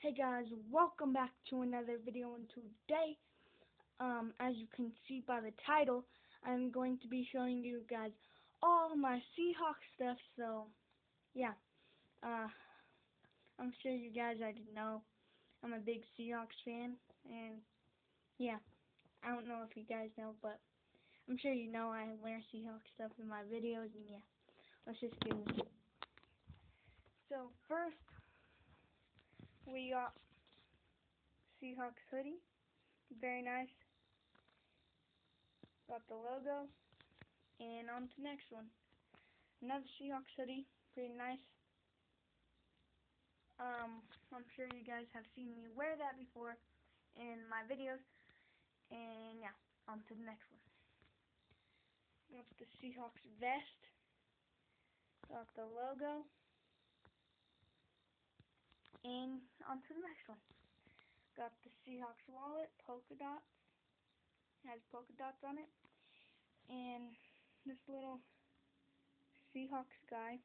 Hey guys, welcome back to another video, and today, as you can see by the title, I'm going to be showing you guys all my Seahawks stuff. So, yeah, I'm sure you guys already know I'm a big Seahawks fan, and yeah, I don't know if you guys know, but I'm sure you know I wear Seahawks stuff in my videos, and yeah, let's just get into it. So first, we got Seahawks hoodie, very nice. Got the logo, and on to the next one. Another Seahawks hoodie, pretty nice. I'm sure you guys have seen me wear that before in my videos, and yeah, on to the next one. Got the Seahawks vest, got the logo, and on to the next one. Got the Seahawks wallet, polka dots, has polka dots on it, and this little Seahawks guy.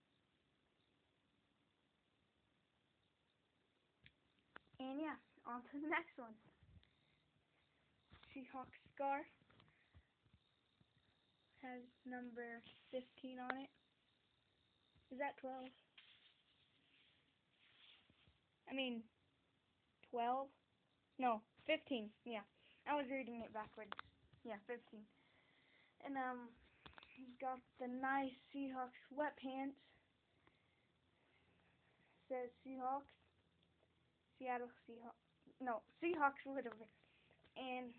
And yeah, on to the next one. Seahawks scarf, has number 15 on it. Is that 12? I mean, 12? No, 15, yeah. I was reading it backwards. Yeah, 15. And, got the nice Seahawks sweatpants. Says Seahawks. Seattle Seahawks. No, Seahawks, whatever. And,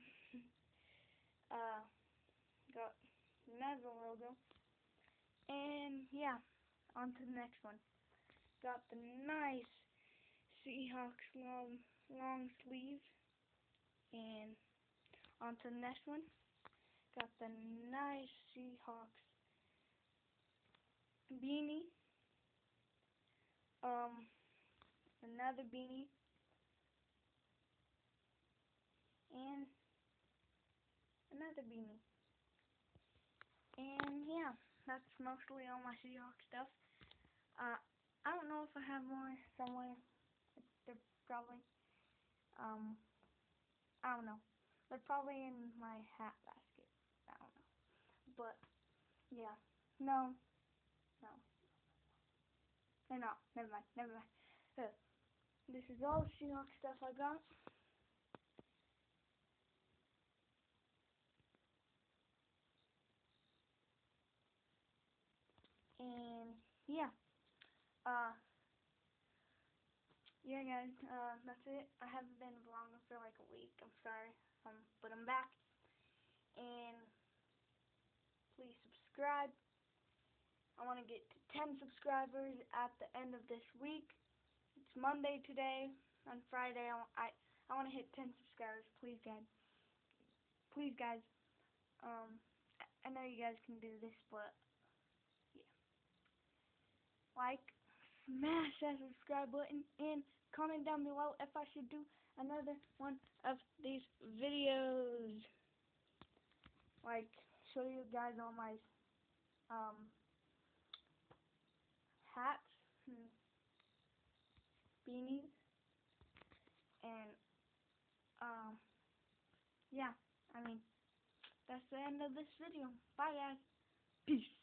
got another logo. And, yeah, on to the next one. Got the nice Seahawks long sleeve, and on to the next one. Got the nice Seahawks beanie, another beanie, and another beanie. And yeah, that's mostly all my Seahawks stuff. I don't know if I have more somewhere. They're probably, I don't know. They're probably in my hat basket. I don't know. But, yeah. No. They're not. Never mind. This is all the Seahawks stuff I got. And, yeah. Yeah, guys, that's it. I haven't been vlogging for like a week. I'm sorry. But I'm back. And please subscribe. I want to get to 10 subscribers at the end of this week. It's Monday today. On Friday, I want to hit 10 subscribers. Please, guys. Please, guys. I know you guys can do this, but yeah. Like, smash that subscribe button, and comment down below if I should do another one of these videos. Like, show you guys all my hats and beanies, and yeah, I mean, that's the end of this video. Bye, guys. Peace.